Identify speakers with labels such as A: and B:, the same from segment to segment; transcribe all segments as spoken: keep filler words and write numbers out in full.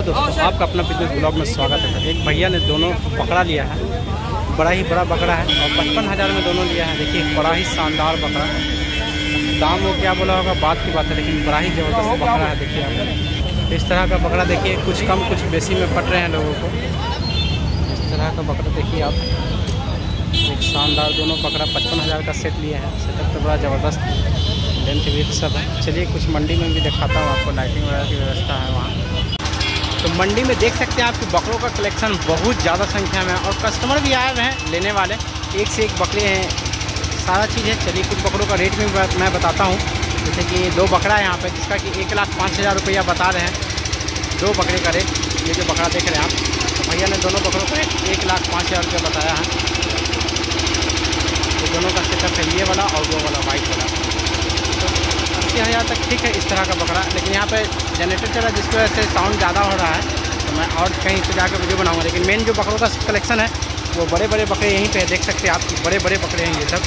A: दोस्तों आपका अपना बिजनेस ब्लॉग में स्वागत है। एक भैया ने दोनों पकड़ा लिया है, बड़ा ही बड़ा बकरा है और पचपन हज़ार में दोनों लिया है। देखिए बड़ा ही शानदार बकरा है। दाम वो क्या बोला होगा बात की बात है, लेकिन बड़ा ही ज़बरदस्त बकरा है। देखिए आप इस तरह का बकरा देखिए, कुछ कम कुछ बेसी में पट रहे हैं लोगों को। इस तरह का बकरा देखिए आप, एक शानदार दोनों बकरा पचपन हज़ार का सेट लिया है। सेटअप तो बड़ा ज़बरदस्त, लेंथ भी सब है। चलिए कुछ मंडी में भी दिखाता हूँ आपको, लाइटिंग वगैरह की व्यवस्था है वहाँ। तो मंडी में देख सकते हैं आपके बकरों का कलेक्शन बहुत ज़्यादा संख्या में है और कस्टमर भी आए हुए हैं लेने वाले। एक से एक बकरे हैं, सारा चीज़ है। चलिए कुछ बकरों का रेट में मैं बताता हूँ। जैसे कि दो बकरा है यहाँ पे, जिसका कि एक लाख पाँच हज़ार रुपया बता रहे हैं दो बकरे का रेट। ये जो बकरा देख रहे हैं आप, तो भैया ने दोनों बकरों का रेट एक लाख पाँच हज़ार रुपया बताया है। तो दोनों का सेटअप है, ये वाला और वो वाला वाइट वाला। अस्सी हज़ार तक ठीक है इस तरह का बकरा। लेकिन यहाँ पे जनरेटर चला जिसकी वजह से साउंड ज़्यादा हो रहा है, तो मैं और कहीं पे जाकर वीडियो बनाऊंगा। लेकिन मेन जो बकरों का कलेक्शन है वो बड़े बड़े बकरे यहीं पे है, देख सकते हैं आप, बड़े बड़े बकरे हैं ये सब।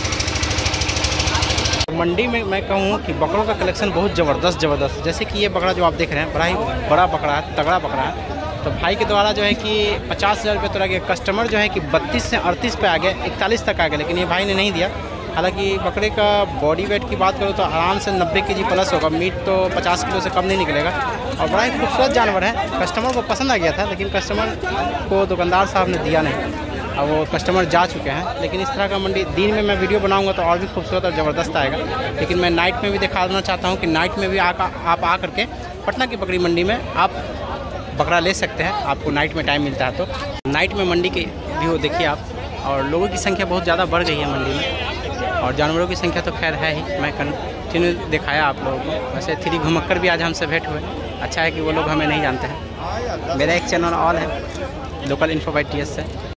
A: मंडी में मैं कहूँ कि बकरों का कलेक्शन बहुत ज़बरदस्त ज़बरदस्त। जैसे कि ये बकरा जो आप देख रहे हैं, बड़ा ही बड़ा बकरा है, तगड़ा बकरा है। तो भाई के द्वारा जो है कि पचास हज़ार रुपये तो लगे। कस्टमर जो है कि बत्तीस से अड़तीस पे आ गए, इकतालीस तक आ गए, लेकिन ये भाई ने नहीं दिया। हालांकि बकरे का बॉडी वेट की बात करो तो आराम से नब्बे केजी प्लस होगा। मीट तो पचास किलो से कम नहीं निकलेगा और बड़ा ही खूबसूरत जानवर है। कस्टमर को पसंद आ गया था, लेकिन कस्टमर को दुकानदार साहब ने दिया नहीं। अब वो कस्टमर जा चुके हैं। लेकिन इस तरह का मंडी दिन में मैं वीडियो बनाऊंगा तो और भी खूबसूरत और ज़बरदस्त आएगा। लेकिन मैं नाइट में भी दिखा देना चाहता हूँ कि नाइट में भी आकर आप आ करके पटना की बकरी मंडी में आप बकरा ले सकते हैं। आपको नाइट में टाइम मिलता है तो नाइट में मंडी के व्यू देखिए आप। और लोगों की संख्या बहुत ज़्यादा बढ़ गई है मंडी में, और जानवरों की संख्या तो खैर है ही। मैं कंटिन्यू दिखाया आप लोगों को। वैसे थ्री घुमक्कर भी आज हमसे भेंट हुए। अच्छा है कि वो लोग हमें नहीं जानते हैं। मेरा एक चैनल ऑल है, local info by T S से।